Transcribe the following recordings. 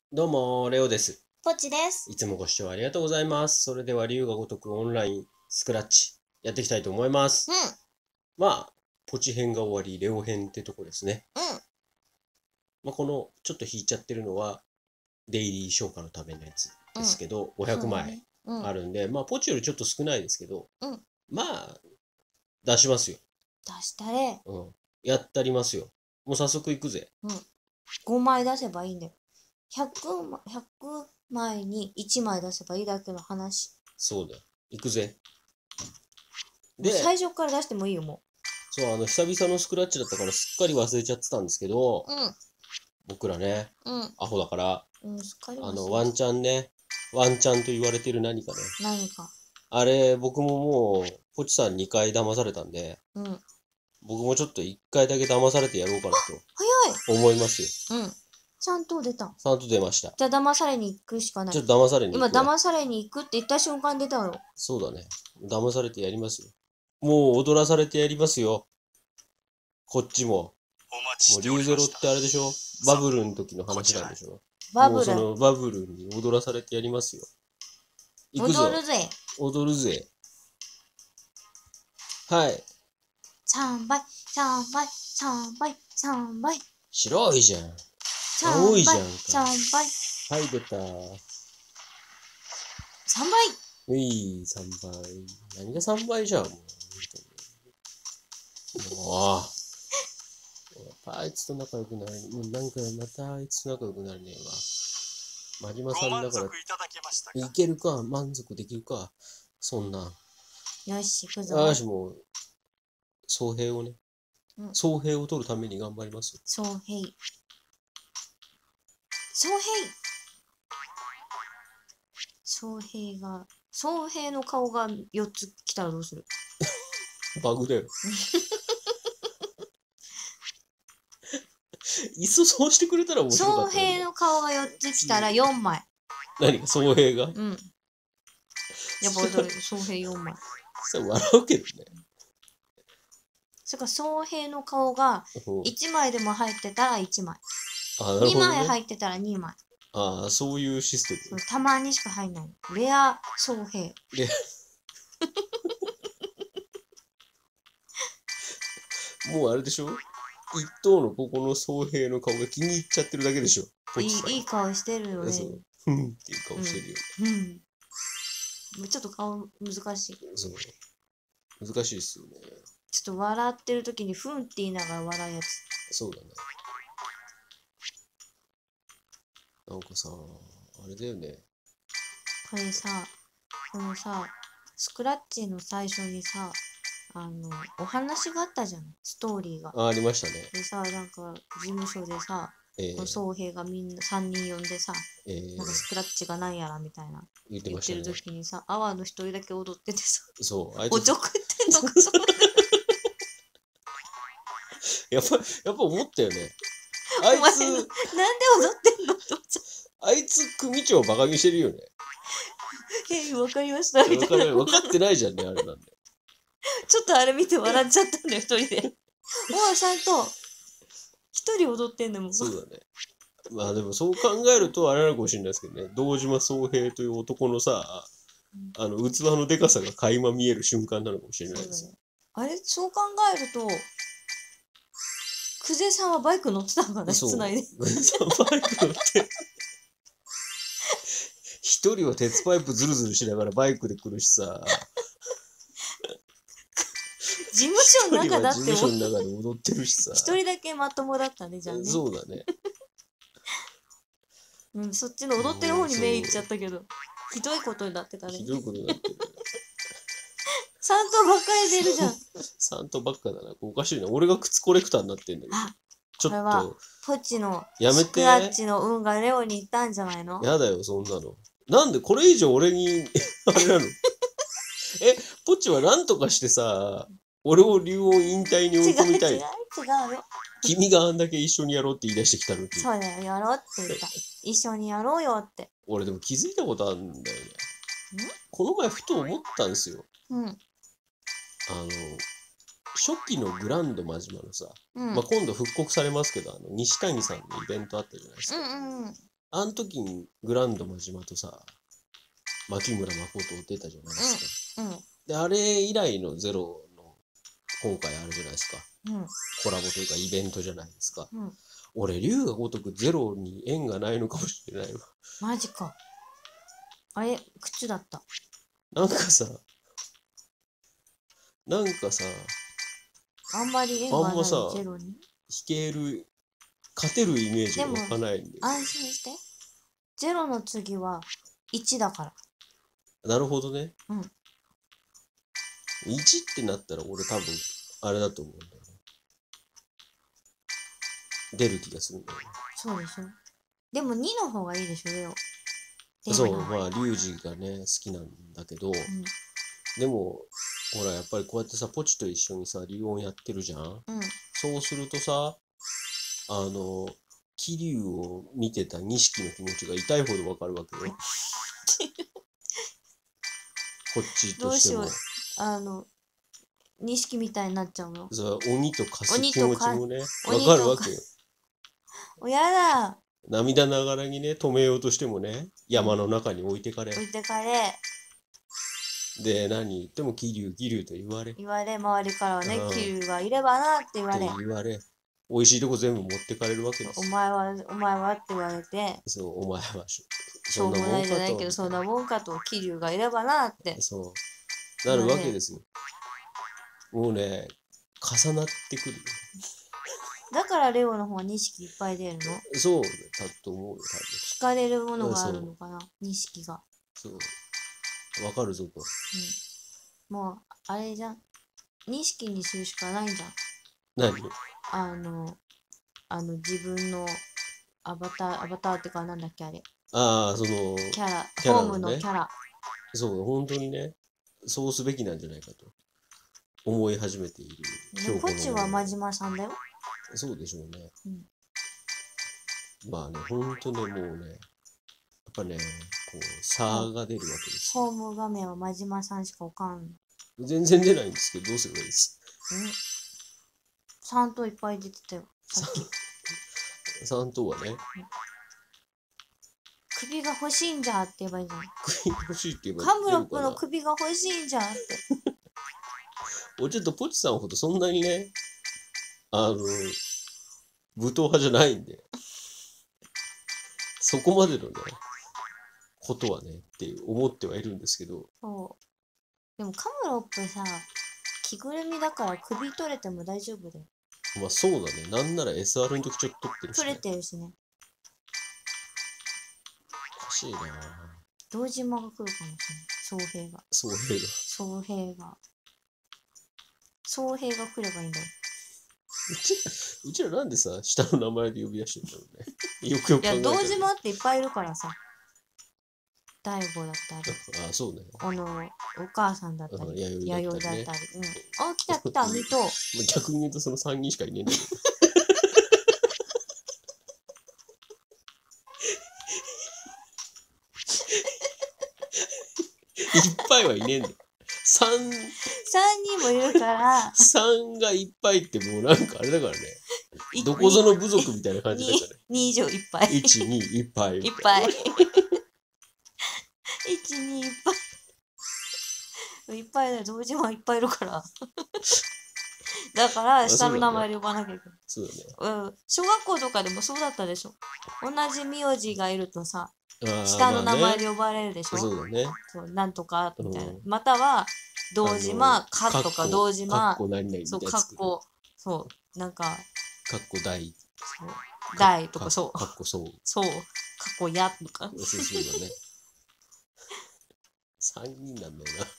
どうも、レオです。 ポチです。 いつもご視聴ありがとうございます。それでは、龍が如くオンラインスクラッチやっていきたいと思いまうん、 す。まあ、ポチ編が終わり、レオ編ってとこですね。 うん、 このちょっと引いちゃってるのは、デイリー消化のためのやつうん。 ですけど、500枚そうだね。うん、 あるんで、ポチよりちょっと少ないですけど、 うん。 まあ、出しますよ。 出したれ。 うん。やったりますよ。もう早速行くぜ。 うん。5枚出せばいいんだよ。100枚に1枚出せばいいだけの話。 そうだよ。行くぜ。 もうで、 最初から出してもいいよ、もそう、久々のスクラッチだったからすっかり忘れちゃってたんですけど、 う。 僕らね、 うん、 アホだから、 うん。すっかり忘れワンてた。 チャンね、ワンチャンと言われてる何かね。 何か。 あれ、僕ももう、ポチさん2回騙されたんで、 うん。 僕もちょっと1回だけ騙されてやろうかな早い。 と思いますよ。 うん。ちゃんと出た。 ちゃんと出ました。 じゃあ騙されに行くしかない。 ちょっと騙されに今、 行くわ。 騙されに行くって言った瞬間出たよ。 そうだね。騙されてやりますよ。もう踊らされてやりますよ。こっちも。もうリュウゼロってあれでしょ？バブルの時の話なんでしょ？ バブル。 もうそのバブルに踊らされてやりますよ。行くぞ。 踊るぜ。 踊るぜ。はい。 3倍、3倍、3倍、3倍。 白いじゃん。 3倍、 青いじゃんか。 3倍、 はい、出た。 3倍。 うい、3倍。何が3倍じゃん、もう。本当にもう、やっぱあいつと仲良くなる。もうなんかまたあいつと仲良くなるねえわ。真島さんだから、いけるか、満足できるか。そんな。 よし、行くぞ。 よし、もう、総平をね、 うん。 総平を取るために頑張りますよ。 そうへい。そうへい。そうへいが、そうへいの顔が4つ来たらどうする？ バグだよ。いっそそうしてくれたら面白かそうったのにな。 へいの顔が4つ来たら4枚。 何か総平が。 うん。やっぱ踊る。そうへい4枚。 それ笑うけどね。 それからそうへいの顔がうん、 1枚でも入ってたら1枚。 あ、なるほど 2枚ね。 入ってたら2枚。 ああ、そういうシステム。 たまにしか入んないの。レアそうへい。 で、もうあれでしょ？一等のここの総平の顔が気に入っちゃってるだけでしょ？ポチさん。 いい顔してるよね。 そう。ふんっていう顔してるよね。 うん。ちょっと顔難しい。 そう。難しいっすよね。 ちょっと笑ってる時にふんって言いながら笑うやつ。 そうだね。なんかさ、あれだよね。 これさ、このさ、スクラッチの最初にさ、お話があったじゃん、ストーリーが。 あ、ありましたね。 でさ、なんか、事務所でさ、このー、 宗平がみんな3人呼んでさ、なんかスクラッチがなんやらみたいな言って言ってるましたね。 時にさ、アワーの一人だけ踊っててさ、 そう、あいつ、 おちょくってんのか、それ。 やっぱ思ったよね。あいつ、 お前なんで踊ってんのって思っちゃっあいつ組長バカにしてるよね。 た。へい、わかりました、みたいな。 分かってないじゃんね、あれなんで。 ちょっとあれ見て笑っちゃったんだよ、一人で。おい、ちゃんと、一人踊ってんだもん。 そうだね。まあでもそう考えるとあれなのかもしれないですけどね。堂島宗平という男のさ、器のでかさが垣間見える瞬間なのかもしれないですよ。 そうだね。あれ、そう考えると、久世さんはバイク乗ってたのかな、 そう。 室内で。 バイク乗って。一人は鉄パイプズルズルしながらバイクで来るしさ、 事務所の一人は中だって事務所の中で踊ってるしさ。 一人だけまともだったね、じゃあね。 そうだね。 うん、そっちの踊ってる方に目いっちゃったけど、ひどいことになってたね。 ひどいことになってる。 3頭ばっかり出るじゃん。 サントばっかだな。おかしいな。俺が靴コレクターになってんだけど。 あ、 ちょこれはっと、 ポチのやめて。 スクラッチの運がレオに行ったんじゃないの？ やだよ、そんなの。なんでこれ以上俺にあれなの？ポチは何とかしてさ、俺を竜王引退に追い込みたい。 違うよ。 君があんだけ一緒にやろうって言い出してきたのに。 そうだよ、やろうって言った。一緒にやろうよって。 俺でも気づいたことあるんだよね。この前ふと思ったんですよ。 うん。 初期のグランド真島のさ、 うん。 今度復刻されますけど、西谷さんのイベントあったじゃないですか。 うんうんうん。 あの時にグランド真島とさ、牧村誠出たじゃないですか。 うん。 で、あれ以来のゼロの今回あるじゃないですか。 うん。 コラボというかイベントじゃないですか。 うん。 俺、龍が如くゼロに縁がないのかもしれないわ。 マジか。あれ、口だった。 なんかさ、 あんまり縁がないあんまさゼロに。 弾ける、勝てるイメージが湧かないんで。 安心して。ゼロの次は1だから。 なるほどね。 うん。 1ってなったら俺多分、あれだと思うんだよね。出る気がするんだよね。 そうでしょ。でも2の方がいいでしょ、レオ。 そう、まあ、リュウジがね、好きなんだけど、でも、ほら、やっぱりこうやってさ、ポチと一緒にさ、リオンやってるじゃん。 うん。 そうするとさ、桐生を見てた錦の気持ちが痛いほどわかるわけよ。こっちとしても。 どうしよう。錦みたいになっちゃうの。 鬼と化す気持ちもね、わかるわけよ。 おやだ。 涙ながらにね、止めようとしてもね、山の中に置いてかれ。 置いてかれ。 で、何言っても桐生と言われ。 周りからはね、桐生がいればなって言われ。 美味しいとこ全部持ってかれるわけです。 お前はって言われて。 そう、お前はしょうもないじゃないけど、そんなもんかと、桐生がいればなって。 そう。なるわけですよ。もうね、重なってくるよ。 だからレオの方は錦いっぱい出るの？ そうだと思うよ、多分。 惹かれるものがあるのかな、錦が。 そう。わかるぞと。 うん。もう、あれじゃん。錦にするしかないんじゃん。 何？ 自分のアバターってかなんだっけあれ。 ああ、 キャラ、ホームのキャラ。 そう、本当にね、そうすべきなんじゃないかと思い始めている。 こっちは真島さんだよ。 そうでしょうね。まあね、ほんとね、もうね、やっぱね、こう、差が出るわけです。 ホーム画面は真島さんしかわかんない。 全然出ないんですけど、どうすればいいです？ 3頭いっぱい出てたよ、さっき。 3頭はね。 首が欲しいんじゃって言えばいいじゃん。 首が欲しいって言えばいい。 カムロックの首が欲しいんじゃって。 俺ちょっとポチさんほどそんなにね、武闘派じゃないんで、そこまでのね、ことはね、って思ってはいるんですけど。 そう。でもカムロックさ、着ぐるみだから首取れても大丈夫だよ。 まあそうだね。なんなら SR の時ちょっと取ってるし、ね。 取れてるしね。 おかしいなぁ。 堂島が来るかもしれない。総平が。総平が来ればいいんだよ。 うちらなんでさ、下の名前で呼び出してんだろうね。よくよく考えたら。 いや、堂島っていっぱいいるからさ。大悟だったり。 あ、そうね。 お母さんだったり。弥生だったり。あ、来た、2頭。 逆に言うとその3人しかいねえんだけど。いっぱいはいねえんだよ。3 人もいるから。 3がいっぱいってもうなんかあれだからね。どこぞの部族みたいな感じだからね。 2以上いっぱい。 1、2いっぱい。 いっぱい。1、2いっぱい。いっぱいだよ。堂島いっぱいいるから。だから、下の名前で呼ばなきゃいけない。 そうだね。 小学校とかでもそうだったでしょ。同じ名字がいるとさ、下の名前で呼ばれるでしょ。 そうだね。 なんとか、みたいな。または、堂島、かとか堂島、そう、かっこ、そう、なんか、 かっこ大。 そう、大とかそう。 かっこそう。 そう、かっこやとか。 そうだね。3人なんだよな。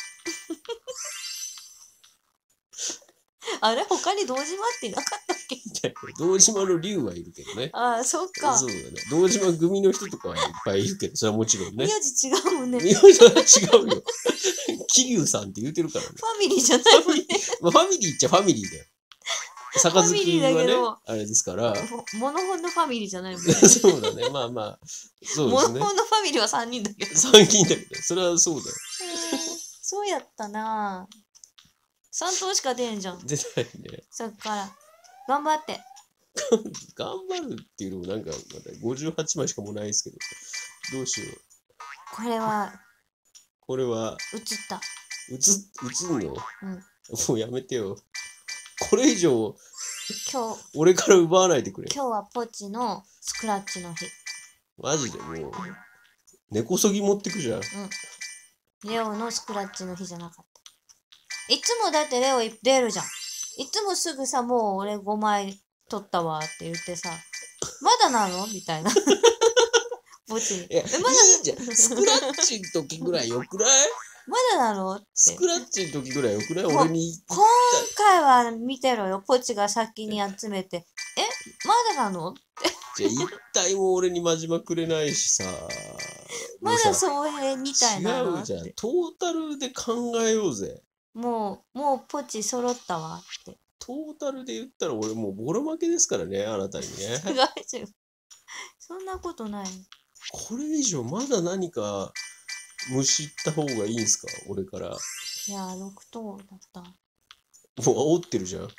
あれ他に堂島っていなかったっけ？ 堂島の竜はいるけどね。 ああ、そっか。 そうだね。堂島組の人とかはいっぱいいるけど、それはもちろんね。 名字違うもんね。 名字は違うよ。桐生さんって言うてるからね。 ファミリーじゃないもんね。 ファミリーっちゃファミリーだよ。杯はね、あれですから。 モノホンのファミリーじゃないもんね。 そうだね。まあまあ。そうですね。 モノホンのファミリーは3人だけど。 3人だけど、それはそうだよ。 そうやったなぁ。3頭しか出んじゃん。 出ないね。 そっから。頑張って。 頑張るっていうのもなんか、まだ58枚しかもうないですけど。どうしよう。 これはこれは、 映った。 映んの？ うん。 もうやめてよ。これ以上、 今日俺から奪わないでくれ。 はポチのスクラッチの日。 マジでもう、根こそぎ持ってくじゃん。 うん。レオのスクラッチの日じゃなかった。いつもだってレオ出るじゃん。いつもすぐさ、もう俺5枚取ったわって言ってさ、まだなのみたいな。ポチに。 いや、いいじゃん。スクラッチの時ぐらいよくない？ まだなのって。 スクラッチの時ぐらいよくない？ もう俺に。 今回は見てろよ。ポチが先に集めて。まだなの？ じゃあ一体も俺に真島くれないしさ。 まだそうへんみたいなの違うじゃん。トータルで考えようぜ。 もうポチ揃ったわって。 トータルで言ったら俺もうボロ負けですからね、あなたにね。 違う違う。そんなことない。 これ以上まだ何か虫った方がいいんすか？俺から。 いや、6等だった。 もう煽ってるじゃん。 あ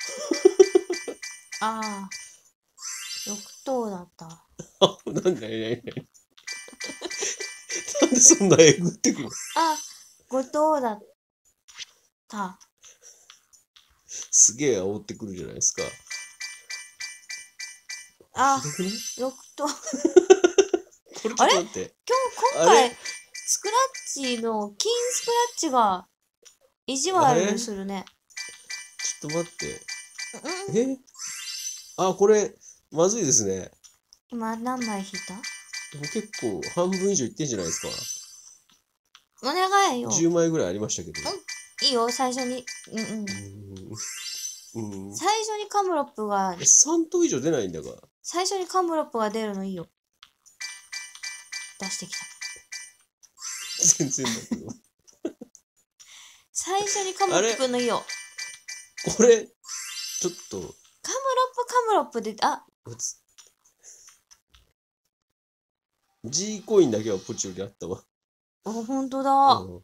あ、6等だった。 なんでそんなえぐってくる？ あ、5等だった。 すげえ煽ってくるじゃないですか。 あ、 ひどくない？ 6等。 これちょっと待って。 今回、スクラッチの、金スクラッチが意地悪するね。 ちょっと待って。これ、まずいですね。 今何枚引いた？ でも結構半分以上いってんじゃないですか。 お願いよ。 10枚ぐらいありましたけど。 いいよ、最初に。最初にカムロップが。 3等以上出ないんだから。 最初にカムロップが出るのいいよ。出してきた。 全然だけど。 最初にカムロップのいいよ。 これ、ちょっと。 カムロップで、 G コインだけはポチよりあったわ。 ほんとだ。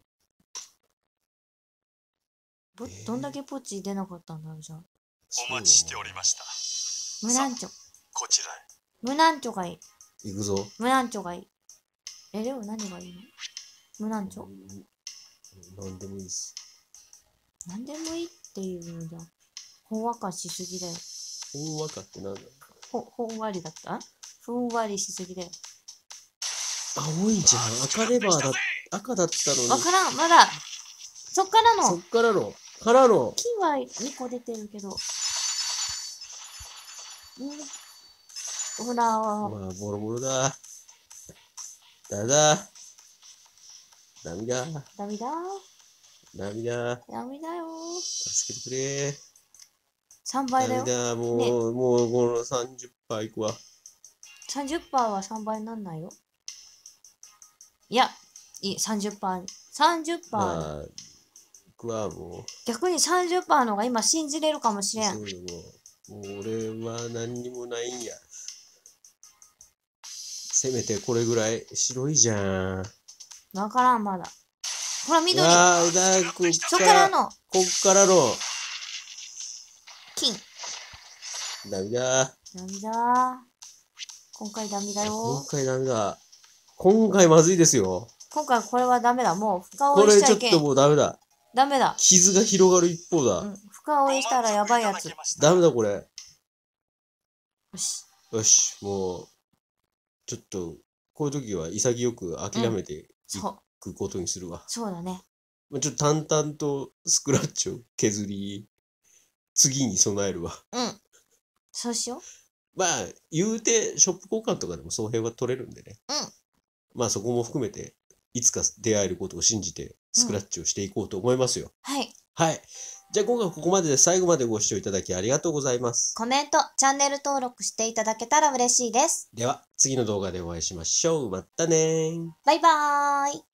どんだけポチ出なかったんだろうじゃあ。 お待ちしておりました。 無難チョ。 こちらへ。 無難チョがいい。 行くぞ。 無難チョがいい。レオ何がいいの？無難チョ？ なんでもいいです。 なんでもいいっていうのじゃ、ほんわかしすぎだよ。 ほんわかってなんだ？ ほんわりだった？ふんわりしすぎだよ。 青いんじゃん。赤レバーだ。赤だったのに。 わからん、まだ。そっからの。金は2個出てるけど。ほら。 まあ、ボロボロだ。涙。 涙よ。 助けてくれ。 3倍だよ。 もうこの30%いくわ。 30% は3倍になんないよ。いや、30%。 まあ、いくわ、もう。 逆に 30% の方が今信じれるかもしれん。 そうよ、もう俺は何にもないんや。せめてこれぐらい白いじゃん。 わからん、まだ。ほら、緑。 そっからの。 金。 涙。 今回ダメだよ。 今回まずいですよ。 今回これはダメだ。もう深追いしちゃいけん。 これちょっともうダメだ。 ダメだ。 傷が広がる一方だ。 深追いしたらやばいやつ。 ダメだこれ。 よし。 よし、もう、ちょっと、こういう時は潔く諦めていくことにするわ。 そうだね。 ちょっと淡々とスクラッチを削り、次に備えるわ。 そうしよう。 まあ、言うて、ショップ交換とかでも総平は取れるんでね。まあそこも含めて、いつか出会えることを信じて、スクラッチをしていこうと思いますよ。 はい。 じゃあ今回はここまでで最後までご視聴いただきありがとうございます。 コメント、チャンネル登録していただけたら嬉しいです。 では、次の動画でお会いしましょう。またねー。 バイバーイ。